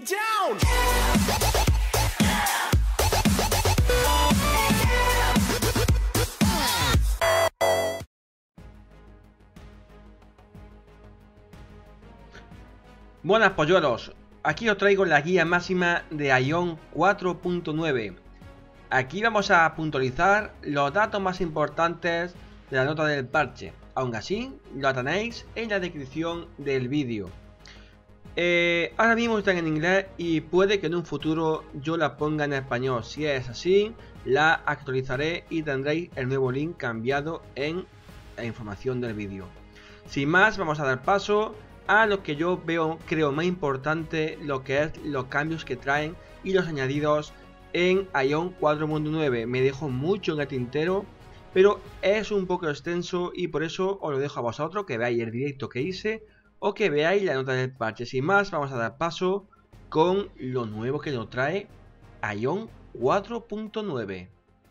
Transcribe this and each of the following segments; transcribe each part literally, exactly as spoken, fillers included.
down. Buenas polluelos, aquí os traigo la guía máxima de Ion cuatro punto nueve. Aquí vamos a puntualizar los datos más importantes de la nota del parche. Aún así, lo tenéis en la descripción del vídeo. Eh, ahora mismo está en inglés y puede que en un futuro yo la ponga en español. Si es así, la actualizaré y tendréis el nuevo link cambiado en la información del vídeo. Sin más, vamos a dar paso a lo que yo veo, creo más importante, lo que es los cambios que traen y los añadidos en Ion cuatro punto nueve. Me dejo mucho en el tintero, pero es un poco extenso y por eso os lo dejo a vosotros, que veáis el directo que hice o que veáis la nota del parche. Sin más, vamos a dar paso con lo nuevo que nos trae Ion cuatro punto nueve.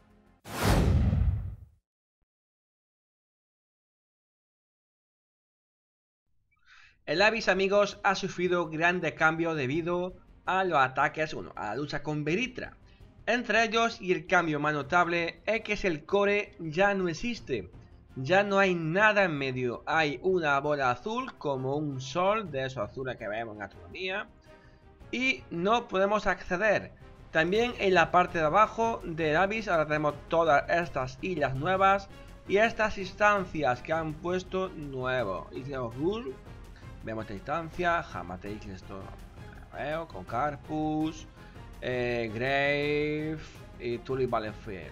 El Abyss, amigos, ha sufrido grandes cambios debido a los ataques, bueno, a la lucha con Veritra. Entre ellos, y el cambio más notable, es que el core ya no existe. Ya no hay nada en medio. Hay una bola azul, como un sol, de esos azules que vemos en astronomía, y no podemos acceder. También en la parte de abajo del Abyss ahora tenemos todas estas islas nuevas y estas instancias que han puesto nuevo. Isla of Rule. Vemos esta instancia, Hamateix, esto veo, con Carpus, eh, Grave y Tulip Battlefield.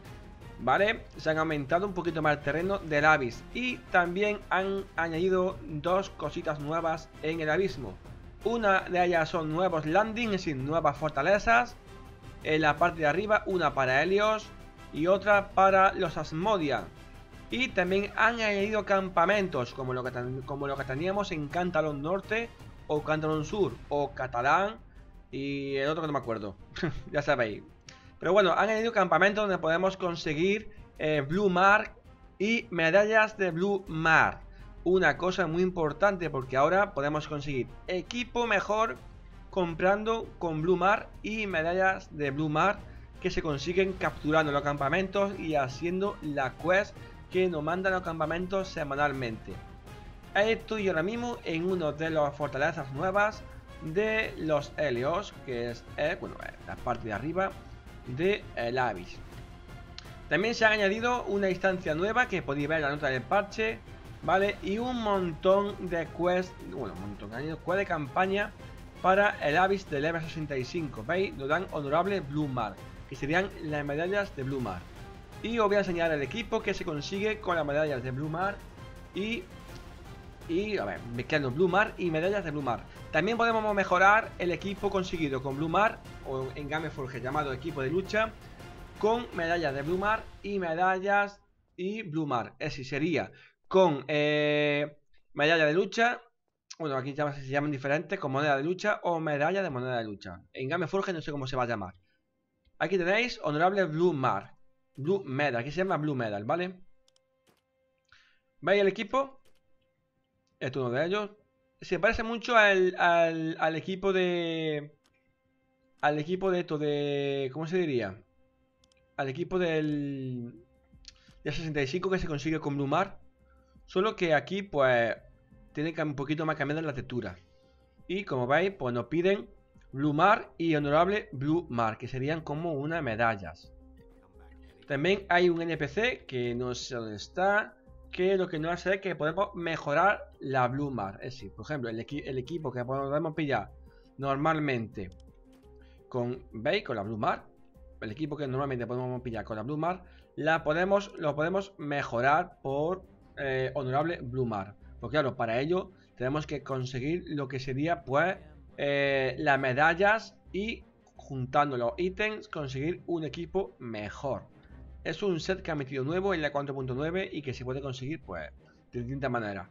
Vale, se han aumentado un poquito más el terreno del Abyss y también han añadido dos cositas nuevas en el abismo. Una de ellas son nuevos landings, es decir, nuevas fortalezas. En la parte de arriba, una para Helios y otra para los Asmodia. Y también han añadido campamentos, como lo que, como lo que teníamos en Cantalón Norte, o Cantalón Sur, o Catalán, y el otro que no me acuerdo, ya sabéis. Pero bueno, han añadido campamentos donde podemos conseguir eh, Blue Mark y medallas de Blue Mark. Una cosa muy importante, porque ahora podemos conseguir equipo mejor comprando con Blue Mark y medallas de Blue Mark que se consiguen capturando los campamentos y haciendo la quest que nos mandan los campamentos semanalmente. Estoy ahora mismo en uno de las fortalezas nuevas de los Helios, que es eh, bueno, la parte de arriba de el Abyss. También se ha añadido una instancia nueva que podéis ver en la nota del parche, vale, y un montón de quests, bueno, un montón de quests de campaña para el Abyss de level sesenta y cinco. Veis, nos dan honorable Blue Mark, que serían las medallas de Blue Mark. Y os voy a enseñar el equipo que se consigue con las medallas de Blue Mark y, y a ver, mezclando Blue Mark y medallas de Blue Mark. También podemos mejorar el equipo conseguido con Blue Mark o en Gameforge llamado equipo de lucha con medallas de Blue Mark y medallas y Blue Mark. Es decir, sería con eh, medalla de lucha, bueno, aquí se llaman diferentes, con moneda de lucha o medalla de moneda de lucha. En Gameforge no sé cómo se va a llamar. Aquí tenéis honorable Blue Mark. Blue Medal, aquí se llama Blue Medal, ¿vale? ¿Veis el equipo? Este es uno de ellos. Se parece mucho al, al, al equipo de... Al equipo de esto de... ¿Cómo se diría? Al equipo del... De sesenta y cinco que se consigue con Blue Mark. Solo que aquí, pues... Tiene que un poquito más cambiada la textura. Y como veis, pues nos piden Blue Mark y honorable Blue Mark, que serían como unas medallas. También hay un N P C que no sé dónde está, que lo que nos hace es que podemos mejorar la Blue Mark. Es decir, por ejemplo, el, equi el equipo que podemos pillar normalmente con, ¿veis? Con la Blue Mark, el equipo que normalmente podemos pillar con la Blue Mark, la podemos, lo podemos mejorar por eh, honorable Blue Mark. Porque claro, para ello tenemos que conseguir lo que sería pues eh, las medallas y juntando los ítems conseguir un equipo mejor. Es un set que ha metido nuevo en la cuatro punto nueve y que se puede conseguir pues de distintas maneras.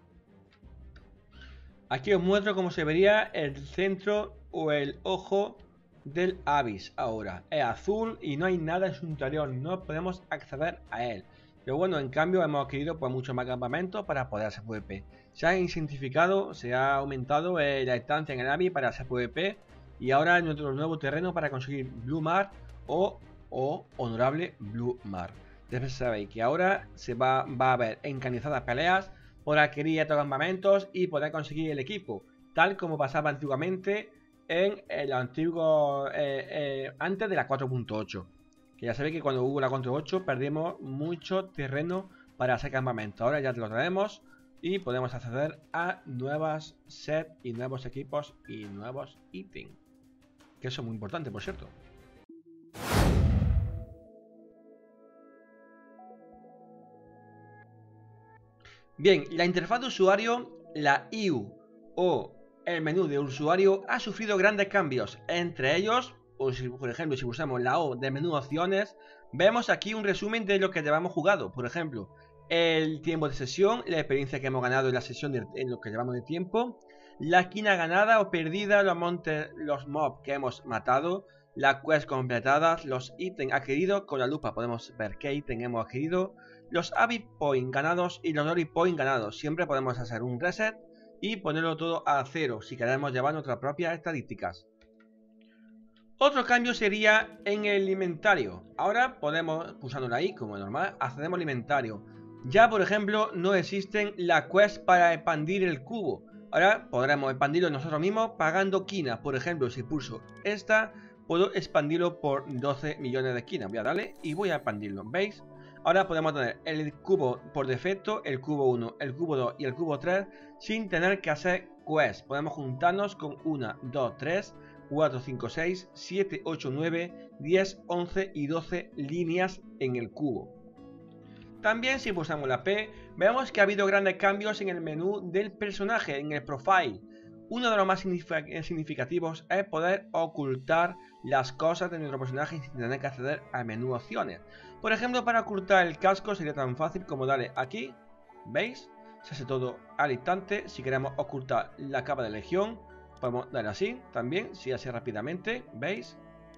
Aquí os muestro cómo se vería el centro o el ojo del Abyss ahora. Es azul y no hay nada en su interior, no podemos acceder a él. Pero bueno, en cambio hemos adquirido pues muchos más campamentos para poder hacer PvP. Se ha intensificado, se ha aumentado eh, la estancia en el Abyss para hacer PvP Y ahora nuestro nuevo terreno para conseguir Blue Mar o, o Honorable Blue Mar. Ya sabéis que ahora se va, va a haber encanizadas peleas por adquirir estos campamentos y poder conseguir el equipo, tal como pasaba antiguamente en el antiguo eh, eh, antes de la cuatro punto ocho. Que ya sabéis que cuando hubo la cuatro punto ocho perdimos mucho terreno para hacer campamentos. Ahora ya lo tenemos y podemos acceder a nuevas sets y nuevos equipos y nuevos ítems, que eso es muy importante, por cierto. Bien, la interfaz de usuario, la I U o el menú de usuario ha sufrido grandes cambios. Entre ellos, o si, por ejemplo, si usamos la O de menú opciones, vemos aquí un resumen de lo que llevamos jugado. Por ejemplo, el tiempo de sesión, la experiencia que hemos ganado en la sesión de, en lo que llevamos de tiempo, la esquina ganada o perdida, los montes, los mobs que hemos matado, las quests completadas, los ítems adquiridos. Con la lupa podemos ver qué ítem hemos adquirido, los Avid Point ganados y los Glory Point ganados. Siempre podemos hacer un reset y ponerlo todo a cero si queremos llevar nuestras propias estadísticas. Otro cambio sería en el inventario. Ahora podemos, pulsándolo ahí como normal, accedemos al inventario. Ya por ejemplo no existen las quests para expandir el cubo. Ahora podremos expandirlo nosotros mismos pagando quinas. Por ejemplo, si pulso esta, puedo expandirlo por doce millones de esquinas. Voy a darle y voy a expandirlo, ¿veis? Ahora podemos tener el cubo por defecto, el cubo uno, el cubo dos y el cubo tres sin tener que hacer quests. Podemos juntarnos con uno, dos, tres, cuatro, cinco, seis, siete, ocho, nueve, diez, once y doce líneas en el cubo. También si pulsamos la P, vemos que ha habido grandes cambios en el menú del personaje, en el profile. Uno de los más significativos es poder ocultar las cosas de nuestro personaje sin tener que acceder al menú opciones. Por ejemplo, para ocultar el casco sería tan fácil como darle aquí, ¿veis? Se hace todo al instante. Si queremos ocultar la capa de legión, podemos darle así, también, si hace rápidamente, ¿veis?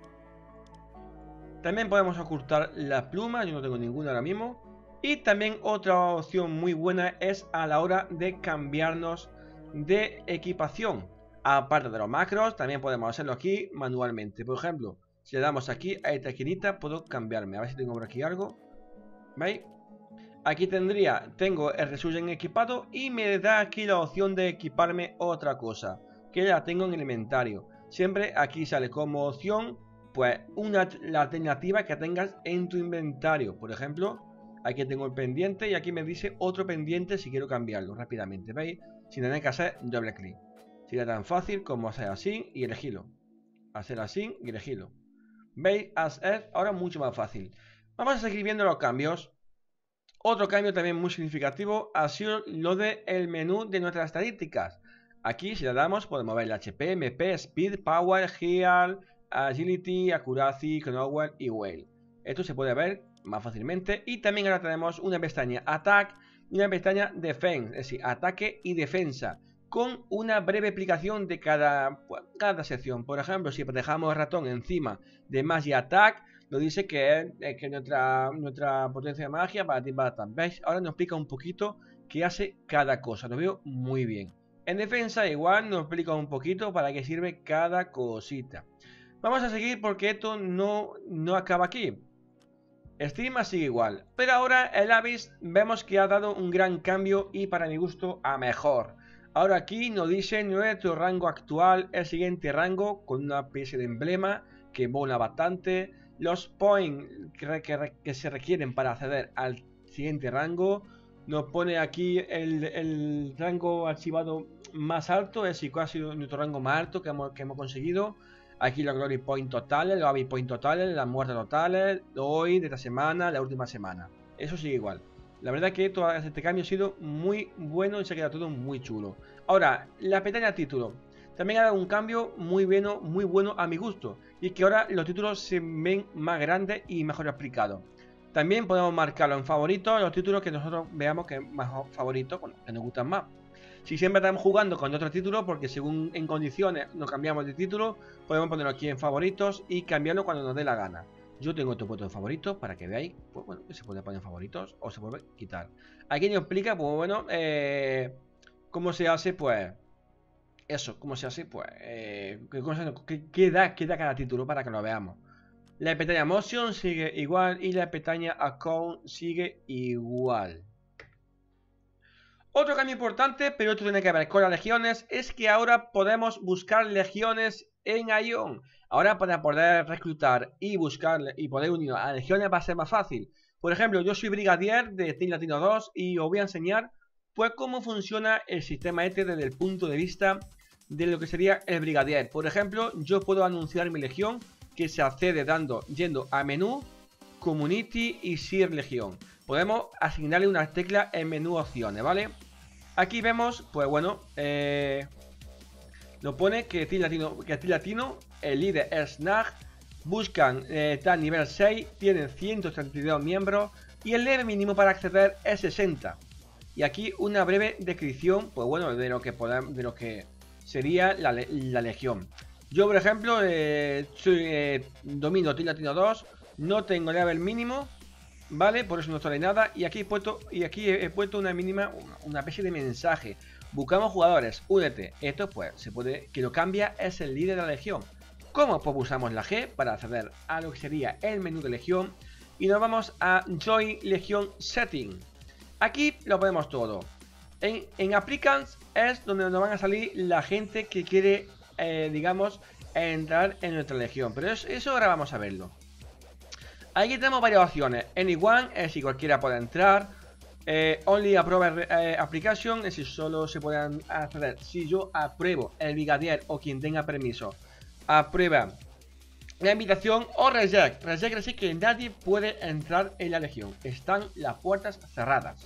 También podemos ocultar la pluma, yo no tengo ninguna ahora mismo. Y también otra opción muy buena es a la hora de cambiarnos de equipación. Aparte de los macros, también podemos hacerlo aquí manualmente. Por ejemplo, si le damos aquí a esta esquinita, puedo cambiarme. A ver si tengo por aquí algo. ¿Veis? Aquí tendría, tengo el resumen equipado y me da aquí la opción de equiparme otra cosa, que la tengo en el inventario. Siempre aquí sale como opción, pues, una la alternativa que tengas en tu inventario. Por ejemplo, aquí tengo el pendiente y aquí me dice otro pendiente si quiero cambiarlo rápidamente. ¿Veis? Sin tener que hacer doble clic. Sería tan fácil como hacer así y elegirlo. Hacer así y elegirlo. ¿Veis? Hacer ahora mucho más fácil. Vamos a seguir viendo los cambios. Otro cambio también muy significativo ha sido lo del menú de nuestras estadísticas. Aquí si le damos podemos ver el H P, M P, Speed, Power, Heal, Agility, Accuracy, Knower y Whale. Esto se puede ver más fácilmente. Y también ahora tenemos una pestaña Attack y una pestaña Defense, es decir, ataque y defensa, con una breve explicación de cada, cada sección. Por ejemplo, si dejamos el ratón encima de Magia Attack, nos dice que es, es que nuestra, nuestra potencia de magia para ti va a estar. ¿Veis? Ahora nos explica un poquito qué hace cada cosa. Lo veo muy bien. En defensa igual nos explica un poquito para qué sirve cada cosita. Vamos a seguir porque esto no, no acaba aquí. Estima sigue igual, pero ahora el Abyss vemos que ha dado un gran cambio y para mi gusto a mejor. Ahora aquí nos dice nuestro rango actual, el siguiente rango con una especie de emblema que mola bastante. Los points que, que, que se requieren para acceder al siguiente rango. Nos pone aquí el, el rango archivado más alto, es decir, cuál ha sido nuestro rango más alto que hemos, que hemos conseguido. Aquí los Glory Point totales, los Avid Point totales, las muertes totales, hoy, de esta semana, la última semana. Eso sigue igual. La verdad que todo este cambio ha sido muy bueno y se ha quedado todo muy chulo. Ahora, la pestaña título. También ha dado un cambio muy bueno, muy bueno a mi gusto. Y es que ahora los títulos se ven más grandes y mejor explicados. También podemos marcarlo en favoritos, los títulos que nosotros veamos que es más favoritos, bueno, que nos gustan más. Si siempre estamos jugando con otro título, porque según en condiciones nos cambiamos de título, podemos ponerlo aquí en favoritos y cambiarlo cuando nos dé la gana. Yo tengo esto puesto en favoritos para que veáis, pues bueno, que se puede poner en favoritos o se puede quitar. Aquí nos explica, pues bueno, eh, cómo se hace, pues, eso, ¿cómo se hace? Pues, eh, ¿qué, qué, da, ¿qué da cada título para que lo veamos? La pestaña Motion sigue igual y la pestaña Account sigue igual. Otro cambio importante, pero esto tiene que ver con las legiones, es que ahora podemos buscar legiones en Ion. Ahora para poder reclutar y buscar y poder unir a legiones va a ser más fácil. Por ejemplo, yo soy brigadier de Team Latino dos y os voy a enseñar pues cómo funciona el sistema este desde el punto de vista de lo que sería el brigadier. Por ejemplo, yo puedo anunciar mi legión que se accede dando, yendo a menú, community y Seer legión. Podemos asignarle una tecla en menú opciones, ¿vale? Aquí vemos, pues bueno, eh, nos pone que Team Latino, que Team Latino, el líder es Nag, buscan eh, tal nivel seis, tienen ciento treinta y dos miembros y el level mínimo para acceder es sesenta. Y aquí una breve descripción, pues bueno, de lo que podamos, de lo que sería la, la legión. Yo, por ejemplo, eh, soy, eh, domino Team Latino dos, no tengo level mínimo, ¿vale? Por eso no sale nada. Y aquí he puesto, y aquí he, he puesto una mínima, una, una especie de mensaje. Buscamos jugadores, únete. Esto pues se puede, que lo cambia es el líder de la legión. ¿Cómo? Pues pulsamos la G para acceder a lo que sería el menú de legión. Y nos vamos a Join Legion Setting. Aquí lo ponemos todo. En, en Applicants es donde nos van a salir la gente que quiere, eh, digamos, entrar en nuestra legión. Pero eso, eso ahora vamos a verlo. Aquí tenemos varias opciones. Anyone es si cualquiera puede entrar. Eh, only Approve eh, Application es si solo se pueden acceder. Si yo apruebo, el brigadier o quien tenga permiso aprueba la invitación, o reject. Reject es que nadie puede entrar en la legión. Están las puertas cerradas.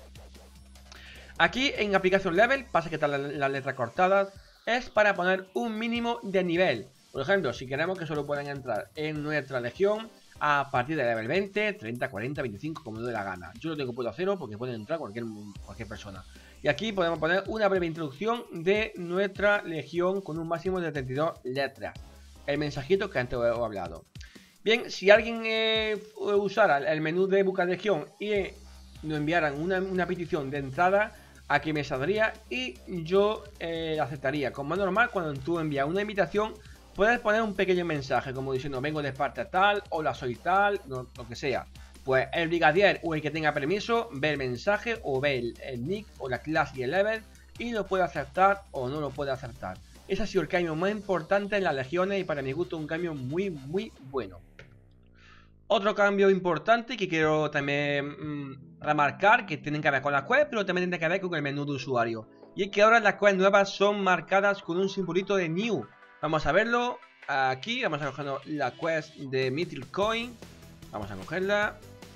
Aquí en aplicación level, pasa que están las la letras cortadas, es para poner un mínimo de nivel. Por ejemplo, si queremos que solo puedan entrar en nuestra legión a partir de level veinte, treinta, cuarenta, veinticinco, como me dé la gana. Yo lo tengo puesto a cero porque puede entrar cualquier, cualquier persona. Y aquí podemos poner una breve introducción de nuestra legión con un máximo de treinta y dos letras. El mensajito que antes he hablado. Bien, si alguien eh, usara el menú de buscar legión y eh, nos enviaran una, una petición de entrada, aquí me saldría y yo eh, aceptaría. Como es normal, cuando tú envías una invitación, puedes poner un pequeño mensaje como diciendo vengo de parte tal, hola soy tal, no, lo que sea. Pues el brigadier o el que tenga permiso ve el mensaje o ve el, el nick o la clase y el level y lo puede aceptar o no lo puede aceptar. Ese ha sido el cambio más importante en las legiones y para mi gusto un cambio muy muy bueno. Otro cambio importante que quiero también mmm, remarcar, que tienen que ver con la quest, pero también tiene que ver con el menú de usuario. Y es que ahora las quests nuevas son marcadas con un simbolito de new. Vamos a verlo aquí, vamos a coger la quest de Mythic Coin. Vamos a cogerla.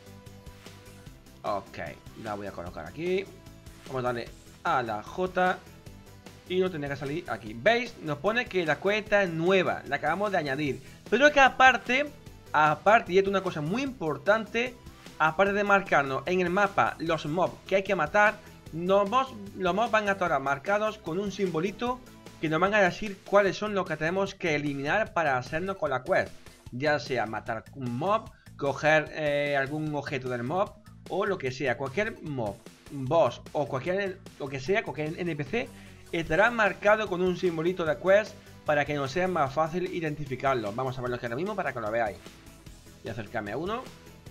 Ok, la voy a colocar aquí. Vamos a darle a la J y no tendría que salir aquí. ¿Veis? Nos pone que la quest es nueva, la acabamos de añadir. Pero que aparte, aparte, y esto es una cosa muy importante, aparte de marcarnos en el mapa los mobs que hay que matar, los mobs, los mobs van a estar marcados con un simbolito que nos van a decir cuáles son los que tenemos que eliminar para hacernos con la quest. Ya sea matar un mob, coger eh, algún objeto del mob o lo que sea, cualquier mob, boss o cualquier lo que sea, cualquier N P C estará marcado con un simbolito de quest para que nos sea más fácil identificarlo. Vamos a verlo aquí ahora mismo para que lo veáis. Voy a acercarme a uno.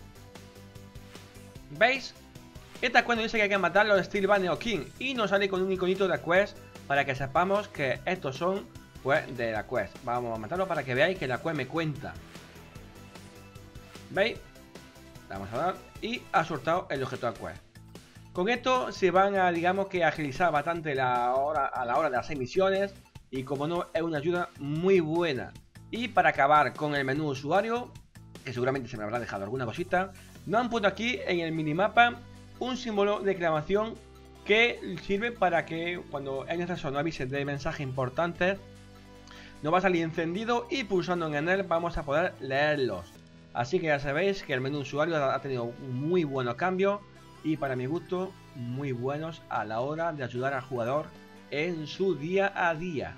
¿Veis? Esta quest nos dice que hay que matar los Steel Banner o King y nos sale con un iconito de quest para que sepamos que estos son pues de la quest. Vamos a matarlo para que veáis que la quest me cuenta. ¿Veis? Vamos a dar y ha soltado el objeto de quest. Con esto se van a, digamos que agilizar bastante la hora, a la hora de hacer misiones y como no es una ayuda muy buena. Y para acabar con el menú usuario, que seguramente se me habrá dejado alguna cosita, nos han puesto aquí en el minimapa un símbolo de exclamación que sirve para que cuando en esta zona avise de mensajes importantes nos va a salir encendido y pulsando en él vamos a poder leerlos. Así que ya sabéis que el menú usuario ha tenido muy buenos cambios y para mi gusto muy buenos a la hora de ayudar al jugador en su día a día.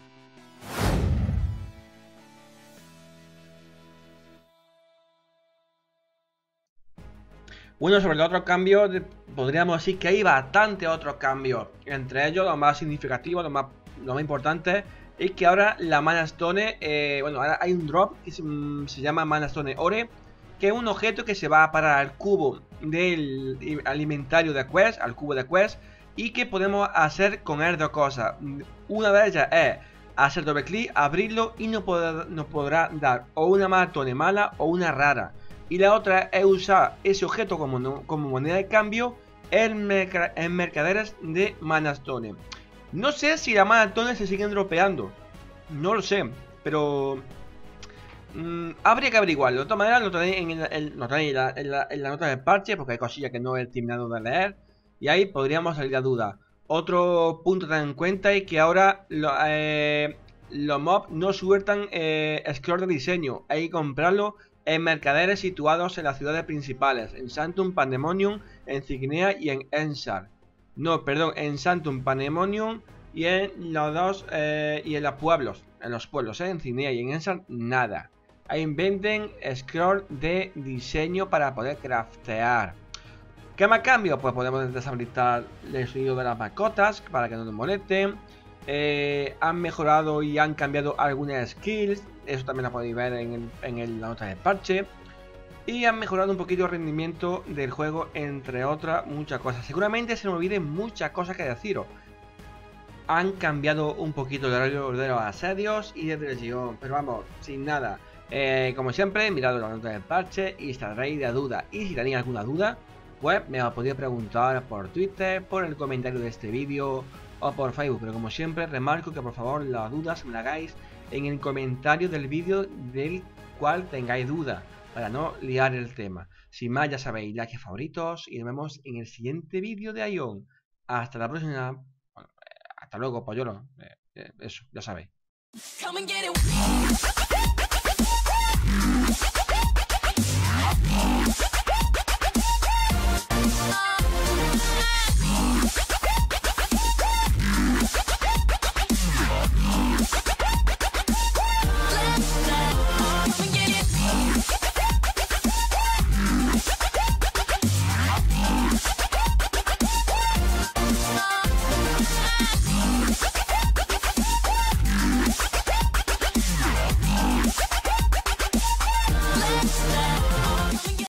Bueno, sobre los otros cambios, podríamos decir que hay bastantes otros cambios. Entre ellos, los más significativos, los más, los más importantes, es que ahora la Mana Stone, eh, bueno, ahora hay un drop que se, mm, se llama Mana Stone Ore, que es un objeto que se va para el cubo del alimentario de Quest, al cubo de Quest, y que podemos hacer con él dos cosas. Una de ellas es hacer doble clic, abrirlo y nos podrá, nos podrá dar o una Mana Stone mala o una rara. Y la otra es usar ese objeto como, como moneda de cambio en, merc en mercaderes de Mana Stone. No sé si las Mana Stone se siguen dropeando, no lo sé, pero mmm, habría que averiguarlo. De todas maneras, lo tenéis en, el, el, lo tenéis en, la, en, la, en la nota del parche, porque hay cosillas que no he terminado de leer, y ahí podríamos salir a duda. Otro punto a tener en cuenta es que ahora lo, eh, los mobs no sueltan eh, scroll de diseño, hay que comprarlo en mercaderes situados en las ciudades principales, en Sanctum, Pandemonium, en Cygnea y en Ensar. No, perdón, en Sanctum, Pandemonium y en los dos eh, y en los pueblos, en los pueblos, ¿eh? En Cygnea y en Ensar, nada. Ahí inventen scroll de diseño para poder craftear. ¿Qué más cambio? Pues podemos deshabilitar el sonido de las mascotas para que no nos molesten. Eh, han mejorado y han cambiado algunas skills. Eso también lo podéis ver en, el, en el, la nota del parche. Y han mejorado un poquito el rendimiento del juego, entre otras muchas cosas. Seguramente se me olviden muchas cosas que deciros. Han cambiado un poquito el horario de los asedios y de dirección, pero vamos, sin nada. Eh, como siempre, mirad la nota del parche y saldréis de duda. Y si tenéis alguna duda, pues me lo podéis preguntar por Twitter, por el comentario de este vídeo o por Facebook. Pero como siempre, remarco que por favor las dudas me las hagáis en el comentario del vídeo del cual tengáis duda, para no liar el tema. Sin más, ya sabéis, likes favoritos y nos vemos en el siguiente vídeo de Aion. Hasta la próxima. Bueno, hasta luego, polluelo. Eh, eh, eso, ya sabéis.